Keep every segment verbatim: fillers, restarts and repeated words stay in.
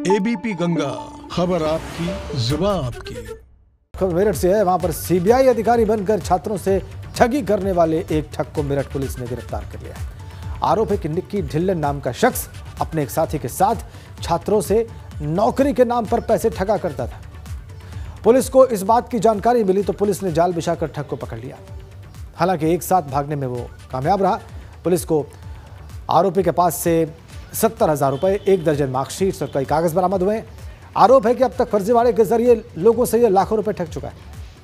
ABP Ganga, खबर आपकी, जुबान आपकी। खबर मेरठ से है। वहां पर सीबीआई अधिकारी बनकर छात्रों से ठगी करने वाले एक ठग को मेरठ पुलिस ने गिरफ्तार कर लिया है। आरोप है कि निक्की ढिल्लन नाम का शख्स अपने एक साथी के साथ छात्रों से नौकरी के नाम पर पैसे ठगा करता था। पुलिस को इस बात की जानकारी मिली तो पुलिस ने जाल बिछाकर ठग को पकड़ लिया। हालांकि एक साथ भागने में वो कामयाब रहा। पुलिस को आरोपी के पास से सत्तर हजार रुपए, एक दर्जन मार्कशीट और कई कागज बरामद हुए। आरोप है कि अब तक फर्जीवाड़े के जरिए लोगों से ये लाखों रुपए ठग चुका है।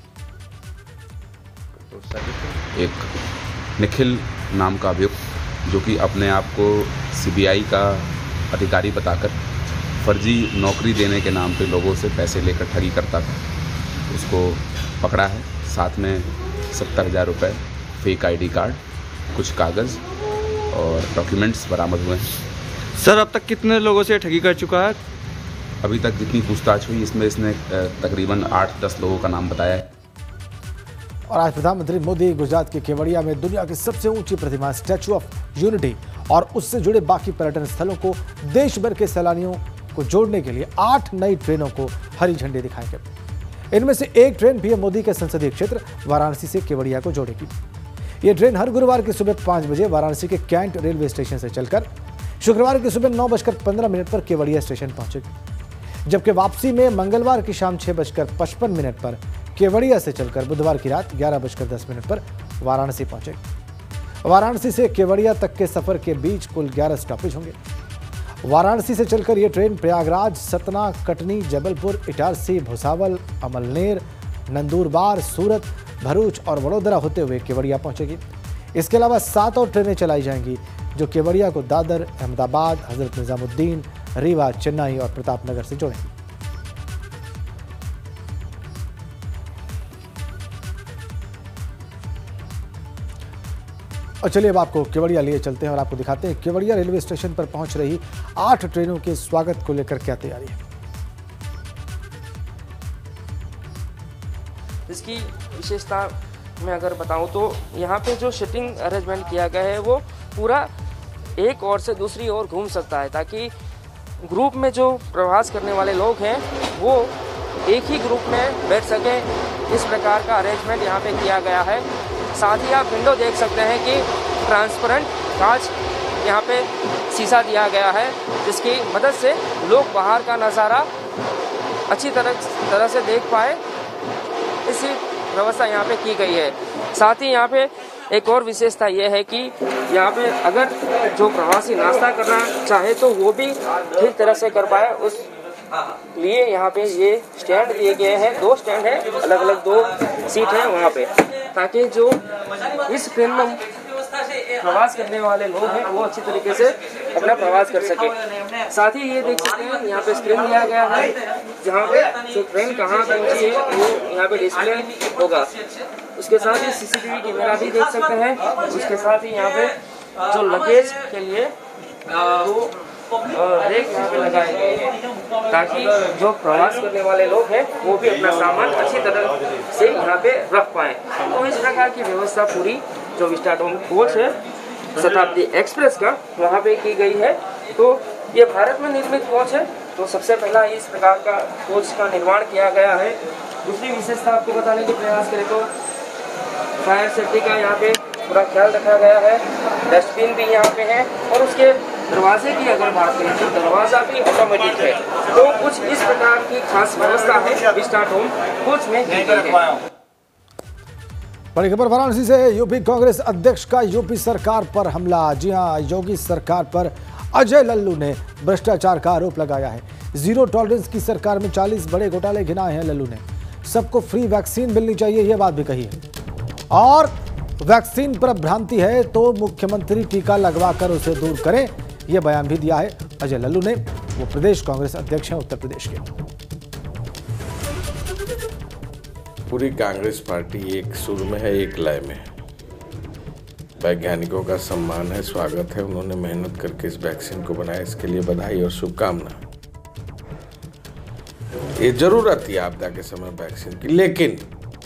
एक निखिल नाम का अभियुक्त जो कि अपने आप को सीबीआई का अधिकारी बताकर फर्जी नौकरी देने के नाम पे लोगों से पैसे लेकर ठगी करता था, उसको पकड़ा है। साथ में सत्तर हज़ार रुपये, फेक आईडी कार्ड, कुछ कागज़ और डॉक्यूमेंट्स बरामद हुए हैं। सर, अब तक कितने लोगों से ठगी कर चुका है? अभी तक जितनी पूछताछ हुई इसमें इसने तकरीबन आठ दस लोगों का नाम बताया है। और आज प्रधानमंत्री मोदी गुजरात के केवड़िया में दुनिया की सबसे ऊंची प्रतिमा स्टैचू ऑफ यूनिटी और उससे जुड़े बाकी पर्यटन स्थलों को देश भर के सैलानियों को जोड़ने के लिए आठ नई ट्रेनों को हरी झंडी दिखाएंगे। इनमें से एक ट्रेन पीएम मोदी के संसदीय क्षेत्र वाराणसी से केवड़िया को जोड़ेगी। ये ट्रेन हर गुरुवार की सुबह पाँच बजे वाराणसी के कैंट रेलवे स्टेशन से चलकर शुक्रवार की सुबह नौ बजकर पंद्रह मिनट पर केवड़िया स्टेशन पहुंचेगी, जबकि वापसी में मंगलवार की शाम छह बजकर पचपन मिनट पर केवड़िया से चलकर बुधवार की रात ग्यारह बजकर दस मिनट पर वाराणसी पहुंचेगी। वाराणसी से केवड़िया तक के सफर के बीच कुल ग्यारह स्टॉपेज होंगे। वाराणसी से चलकर यह ट्रेन प्रयागराज, सतना, कटनी, जबलपुर, इटारसी, भुसावल, अमलनेर, नंदुरबार, सूरत, भरूच और वडोदरा होते हुए केवड़िया पहुंचेगी। इसके अलावा सात और ट्रेनें चलाई जाएंगी जो केवड़िया को दादर, अहमदाबाद, हजरत निजामुद्दीन, रीवा, चेन्नई और प्रतापनगर से जोड़ेंगी। और चलिए अब आपको केवड़िया लिए चलते हैं और आपको दिखाते हैं केवड़िया रेलवे स्टेशन पर पहुंच रही आठ ट्रेनों के स्वागत को लेकर क्या तैयारी है। इसकी विशेषता मैं अगर बताऊं तो यहाँ पे जो सीटिंग अरेंजमेंट किया गया है वो पूरा एक ओर से दूसरी ओर घूम सकता है, ताकि ग्रुप में जो प्रवास करने वाले लोग हैं वो एक ही ग्रुप में बैठ सकें। इस प्रकार का अरेंजमेंट यहाँ पे किया गया है। साथ ही आप विंडो देख सकते हैं कि ट्रांसपेरेंट कांच यहाँ पे शीशा दिया गया है, जिसकी मदद से लोग बाहर का नज़ारा अच्छी तरह तरह से देख पाए। इसी व्यवस्था यहाँ पे की गई है। साथ ही यहाँ पे एक और विशेषता ये है कि यहाँ पे अगर जो प्रवासी नाश्ता करना चाहे तो वो भी ठीक तरह से कर पाए, उस लिए यहाँ पे ये स्टैंड दिए गए हैं। दो स्टैंड है, अलग अलग दो सीट है वहाँ पे, ताकि जो इस ट्रेन में प्रवास करने वाले लोग हैं वो अच्छी तरीके से अपना प्रवास कर सके। साथ ही ये देख सकते हैं यहाँ पे स्क्रीन दिया गया है, जहाँ पे जो ट्रेन कहाँ पहुँची है वो यहाँ पे डिस्प्ले होगा। उसके साथ ही सीसीटीवी कैमरा भी देख सकते हैं। उसके साथ ही यहाँ पे जो लगेज के लिए दो रेक यहाँ पे लगाए गए हैं, ताकि जो प्रवास करने वाले लोग हैं वो भी अपना सामान अच्छी तरह से यहाँ पे रख पाएँ। तो इस प्रकार की व्यवस्था पूरी जो विस्टाडोम कोच है शताब्दी एक्सप्रेस का वहाँ पे की गई है। तो ये भारत में निर्मित कोच है, तो सबसे पहला इस प्रकार का कोच का निर्माण किया गया है। दूसरी विशेषता आपको बताने की प्रयास करें तो फायर सेफ्टी का यहाँ पे पूरा ख्याल रखा गया है। डस्टबिन भी यहाँ पे है और उसके दरवाजे की अगर बात करें तो दरवाजा भी ऑटोमेटिक है। तो कुछ इस प्रकार की खास व्यवस्था है विस्टाडोम कोच में की गई है। बड़ी खबर वाराणसी से। यूपी कांग्रेस अध्यक्ष का यूपी सरकार पर हमला। जी हां, योगी सरकार पर अजय लल्लू ने भ्रष्टाचार का आरोप लगाया है। जीरो टॉलरेंस की सरकार में चालीस बड़े घोटाले गिनाए हैं लल्लू ने। सबको फ्री वैक्सीन मिलनी चाहिए, यह बात भी कही है। और वैक्सीन पर भ्रांति है तो मुख्यमंत्री टीका लगवाकर उसे दूर करें, यह बयान भी दिया है अजय लल्लू ने। वो प्रदेश कांग्रेस अध्यक्ष हैं उत्तर प्रदेश के। पूरी कांग्रेस पार्टी एक सुर में है, एक लय में है। वैज्ञानिकों का सम्मान है, स्वागत है। उन्होंने मेहनत करके इस वैक्सीन को बनाया, इसके लिए बधाई और शुभकामना। ये जरूरत थी आपदा के समय वैक्सीन की, लेकिन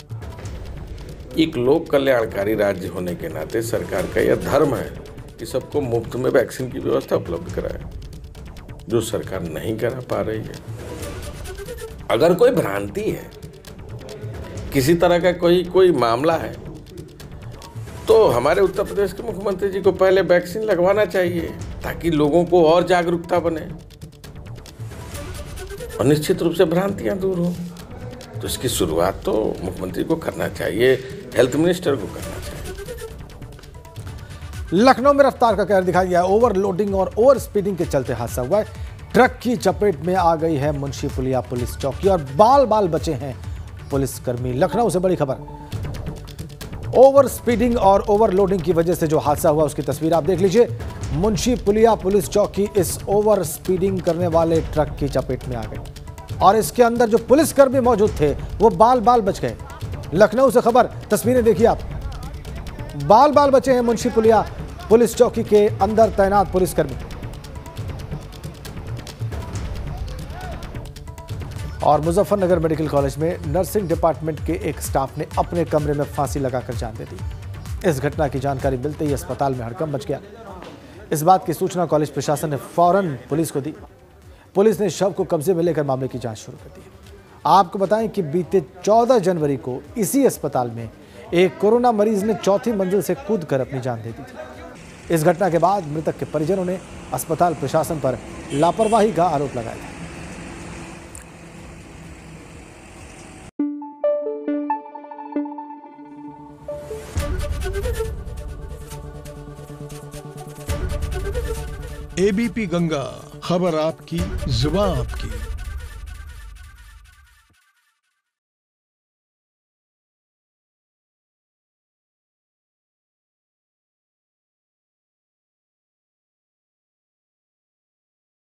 एक लोक कल्याणकारी राज्य होने के नाते सरकार का यह धर्म है कि सबको मुफ्त में वैक्सीन की व्यवस्था उपलब्ध कराए। जो सरकार नहीं करा पा रही है। अगर कोई भ्रांति है, किसी तरह का कोई कोई मामला है, तो हमारे उत्तर प्रदेश के मुख्यमंत्री जी को पहले वैक्सीन लगवाना चाहिए ताकि लोगों को और जागरूकता बने और निश्चित रूप से भ्रांतियां दूर हों। तो इसकी शुरुआत तो मुख्यमंत्री को करना चाहिए, हेल्थ मिनिस्टर को करना चाहिए। लखनऊ में रफ्तार का कहर दिखाई दिया। ओवरलोडिंग और ओवर स्पीडिंग के चलते हादसा हुआ है। ट्रक की चपेट में आ गई है मुंशी पुलिया पुलिस चौकी और बाल बाल बचे हैं पुलिसकर्मी। लखनऊ से बड़ी खबर। ओवर स्पीडिंग और ओवरलोडिंग की वजह से जो हादसा हुआ उसकी तस्वीर आप देख लीजिए। मुंशी पुलिया पुलिस चौकी इस ओवर स्पीडिंग करने वाले ट्रक की चपेट में आ गई और इसके अंदर जो पुलिसकर्मी मौजूद थे वो बाल बाल बच गए। लखनऊ से खबर, तस्वीरें देखिए आप। बाल बाल बचे हैं मुंशी पुलिया पुलिस चौकी के अंदर तैनात पुलिसकर्मी। और मुजफ्फरनगर मेडिकल कॉलेज में नर्सिंग डिपार्टमेंट के एक स्टाफ ने अपने कमरे में फांसी लगाकर जान दे दी। इस घटना की जानकारी मिलते ही अस्पताल में हड़कंप मच गया। इस बात की सूचना कॉलेज प्रशासन ने फौरन पुलिस को दी। पुलिस ने शव को कब्जे में लेकर मामले की जांच शुरू कर दी। आपको बताएं कि बीते चौदह जनवरी को इसी अस्पताल में एक कोरोना मरीज ने चौथी मंजिल से कूदकर अपनी जान दे दी थी। इस घटना के बाद मृतक के परिजनों ने अस्पताल प्रशासन पर लापरवाही का आरोप लगाया था। एबीपी गंगा, खबर आपकी, जुबान आपकी।